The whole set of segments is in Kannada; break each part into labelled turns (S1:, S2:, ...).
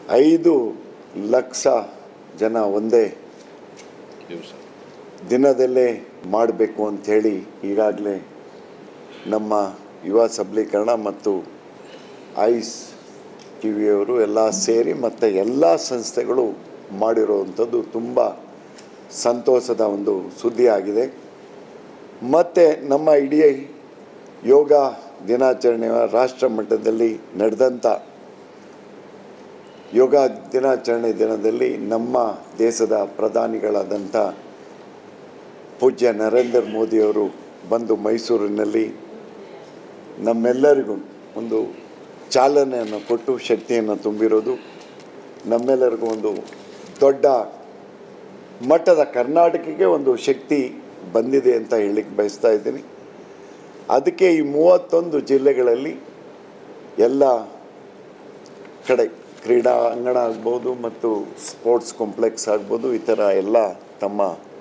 S1: 5 ಲಕ್ಷ ಜನ ಒಂದೇ ದಿನದಲ್ಲೇ ಮಾಡಬೇಕು ಅಂಥೇಳಿ ಈಗಾಗಲೇ ನಮ್ಮ ಯುವ ಸಬಲೀಕರಣ ಮತ್ತು ಐಸ್ ಟಿವಿಯವರು ಎಲ್ಲ ಸೇರಿ ಮತ್ತು ಎಲ್ಲ ಸಂಸ್ಥೆಗಳು ಮಾಡಿರುವಂಥದ್ದು ತುಂಬ ಸಂತೋಷದ ಒಂದು ಸುದ್ದಿ ಆಗಿದೆ. ಮತ್ತು ನಮ್ಮ ಇಡೀ ಯೋಗ ದಿನಾಚರಣೆಯ ರಾಷ್ಟ್ರ ಮಟ್ಟದಲ್ಲಿ ನಡೆದಂಥ ಯೋಗ ದಿನಾಚರಣೆ ದಿನದಲ್ಲಿ ನಮ್ಮ ದೇಶದ ಪ್ರಧಾನಿಗಳಾದಂಥ ಪೂಜ್ಯ ನರೇಂದ್ರ ಮೋದಿಯವರು ಬಂದು ಮೈಸೂರಿನಲ್ಲಿ ನಮ್ಮೆಲ್ಲರಿಗೂ ಒಂದು ಚಾಲನೆಯನ್ನು ಕೊಟ್ಟು ಶಕ್ತಿಯನ್ನು ತುಂಬಿರೋದು ನಮ್ಮೆಲ್ಲರಿಗೂ ಒಂದು ದೊಡ್ಡ ಮಟ್ಟದ ಕರ್ನಾಟಕಕ್ಕೆ ಒಂದು ಶಕ್ತಿ ಬಂದಿದೆ ಅಂತ ಹೇಳಲಿಕ್ಕೆ ಬಯಸ್ತಾ ಇದ್ದೀನಿ. ಅದಕ್ಕೆ ಈ 31 ಜಿಲ್ಲೆಗಳಲ್ಲಿ ಎಲ್ಲ ಕಡೆ ಕ್ರೀಡಾ ಅಂಗಣ ಆಗ್ಬೋದು ಮತ್ತು ಸ್ಪೋರ್ಟ್ಸ್ ಕಾಂಪ್ಲೆಕ್ಸ್ ಆಗ್ಬೋದು, ಈ ಥರ ಎಲ್ಲ ತಮ್ಮ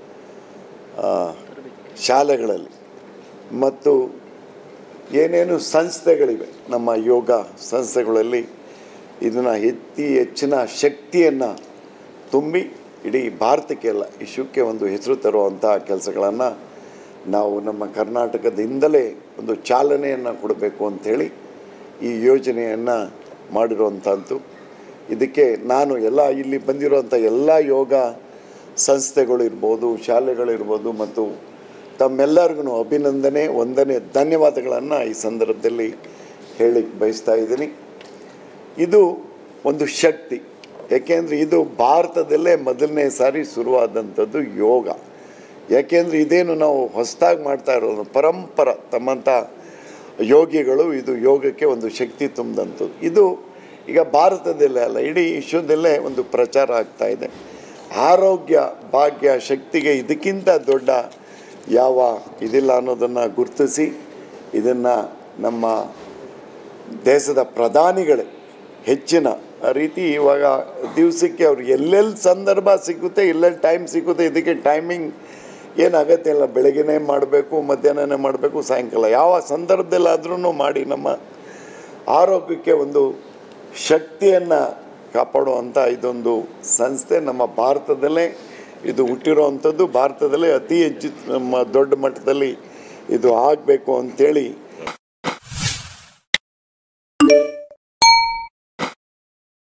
S1: ಶಾಲೆಗಳಲ್ಲಿ ಮತ್ತು ಏನೇನು ಸಂಸ್ಥೆಗಳಿವೆ ನಮ್ಮ ಯೋಗ ಸಂಸ್ಥೆಗಳಲ್ಲಿ ಇದನ್ನು ಹೆಚ್ಚಿನ ಶಕ್ತಿಯನ್ನು ತುಂಬಿ ಇಡೀ ಭಾರತಕ್ಕೆಲ್ಲ ವಿಶ್ವಕ್ಕೆ ಒಂದು ಹೆಸರು ತರುವಂಥ ಕೆಲಸಗಳನ್ನು ನಾವು ನಮ್ಮ ಕರ್ನಾಟಕದಿಂದಲೇ ಒಂದು ಚಾಲನೆಯನ್ನು ಕೊಡಬೇಕು ಅಂಥೇಳಿ ಈ ಯೋಜನೆಯನ್ನು ಮಾಡಿರುವಂಥದ್ದು. ಇದಕ್ಕೆ ನಾನು ಎಲ್ಲ ಇಲ್ಲಿ ಬಂದಿರುವಂಥ ಎಲ್ಲ ಯೋಗ ಸಂಸ್ಥೆಗಳಿರ್ಬೋದು, ಶಾಲೆಗಳಿರ್ಬೋದು ಮತ್ತು ತಮ್ಮೆಲ್ಲರಿಗೂ ಅಭಿನಂದನೆ, ವಂದನೆ, ಧನ್ಯವಾದಗಳನ್ನು ಈ ಸಂದರ್ಭದಲ್ಲಿ ಹೇಳಲಿಕ್ಕೆ ಬಯಸ್ತಾ ಇದ್ದೀನಿ. ಇದು ಒಂದು ಶಕ್ತಿ, ಏಕೆಂದರೆ ಇದು ಭಾರತದಲ್ಲೇ ಮೊದಲನೇ ಸಾರಿ ಶುರುವಾದಂಥದ್ದು ಯೋಗ. ಯಾಕೆಂದರೆ ಇದೇನು ನಾವು ಹೊಸದಾಗಿ ಮಾಡ್ತಾ ಇರೋದು ಪರಂಪರ ತಮ್ಮಂಥ ಯೋಗಿಗಳು ಇದು ಯೋಗಕ್ಕೆ ಒಂದು ಶಕ್ತಿ ತುಂಬಿದಂಥದ್ದು. ಇದು ಈಗ ಭಾರತದಲ್ಲೇ ಅಲ್ಲ ಇಡೀ ವಿಶ್ವದಲ್ಲೇ ಒಂದು ಪ್ರಚಾರ ಆಗ್ತಾ ಇದೆ. ಆರೋಗ್ಯ ಭಾಗ್ಯ ಶಕ್ತಿಗೆ ಇದಕ್ಕಿಂತ ದೊಡ್ಡ ಯಾವ ಇದಿಲ್ಲ ಅನ್ನೋದನ್ನು ಗುರುತಿಸಿ ಇದನ್ನು ನಮ್ಮ ದೇಶದ ಪ್ರಧಾನಿಗಳೇ ಹೆಚ್ಚಿನ ರೀತಿ ಇವಾಗ ದಿವಸಕ್ಕೆ ಅವ್ರು ಎಲ್ಲೆಲ್ಲಿ ಸಂದರ್ಭ ಸಿಗುತ್ತೆ, ಎಲ್ಲೆಲ್ಲಿ ಟೈಮ್ ಸಿಗುತ್ತೆ, ಇದಕ್ಕೆ ಟೈಮಿಂಗ್ ಏನು ಅಗತ್ಯ ಇಲ್ಲ. ಬೆಳಗ್ಗೆನೇ ಮಾಡಬೇಕು, ಮಧ್ಯಾಹ್ನನೇ ಮಾಡಬೇಕು, ಸಾಯಂಕಾಲ ಯಾವ ಸಂದರ್ಭದಲ್ಲಾದ್ರೂ ಮಾಡಿ ನಮ್ಮ ಆರೋಗ್ಯಕ್ಕೆ ಒಂದು ಶಕ್ತಿಯನ್ನು ಕಾಪಾಡುವಂಥ ಇದೊಂದು ಸಂಸ್ಥೆ ನಮ್ಮ ಭಾರತದಲ್ಲೇ ಇದು ಹುಟ್ಟಿರೋವಂಥದ್ದು. ಭಾರತದಲ್ಲೇ ಅತಿ ಹೆಚ್ಚು ನಮ್ಮ ದೊಡ್ಡ ಮಟ್ಟದಲ್ಲಿ ಇದು ಆಗಬೇಕು ಅಂಥೇಳಿ